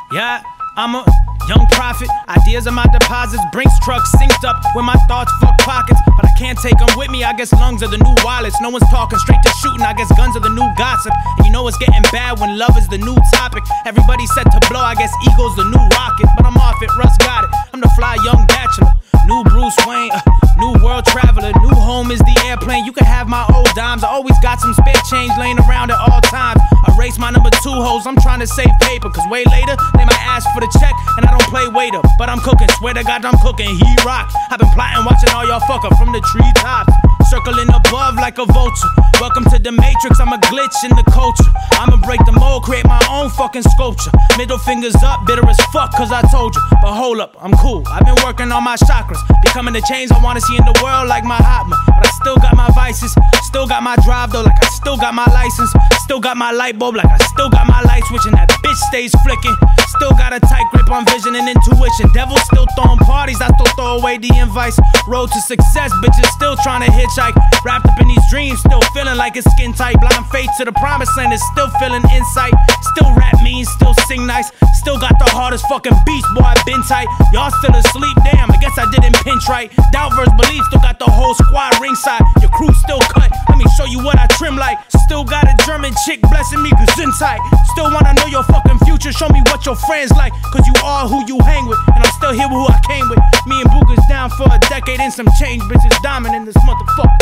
Yeah, I'm a young prophet. Ideas are my deposits. Brinks trucks synced up with my thoughts, fuck pockets. But I can't take them with me. I guess lungs are the new wallets. No one's talking, straight to shooting. I guess guns are the new gossip. And you know it's getting bad when love is the new topic. Everybody's set to blow. I guess ego's the new rocket. But I'm off it, Russ got it. I'm the fly young bachelor. New Bruce Wayne, new world traveler. New home is the airplane. You can have my old dimes. I always got some spare change laying around at all times. I race my number 2 hoes. I'm trying to save paper, cause way later they might ask for the check, and I don't play waiter. But I'm cooking, swear to God I'm cooking, he rock. I've been plotting, watching all y'all fuck up from the treetops, circling above like a vulture. Welcome to the matrix, I'm a glitch in the culture. I'ma break the mold, create my own fucking sculpture. Middle fingers up, bitter as fuck, cause I told you. But hold up, I'm cool, I've been working on my chakras, becoming the change I wanna see in the world like my Mahatma. But I still got my vices, still got my drive though, like I still got my license. Still got my light bulb, like I still got my light switch, and that bitch stays flicking. Still got a tight grip on vision and intuition. Devil still throwing parties, I still throw away the invites. Road to success, bitches still trying to hitchhike. Wrapped up in these dreams, still feeling like it's skin tight. Blind faith to the promised land is still feeling insight. Still rap mean, still sing nice. Still got the hardest fucking beats, boy, I been tight. Y'all still asleep, damn, I guess I didn't pinch right. Doubt versus belief, still got the whole squad ringside. Your crew still cut, let me show you what I trim like. Still got a German chick blessing me, cause inside. Still wanna know your fucking future, show me what your friends like, cause you are who you hang with, and I'm still here with who I came with. Me and Booker's down for a decade and some change, bitches diamond in this motherfucker.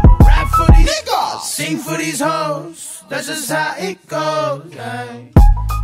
Sing for these hoes, that's just how it goes.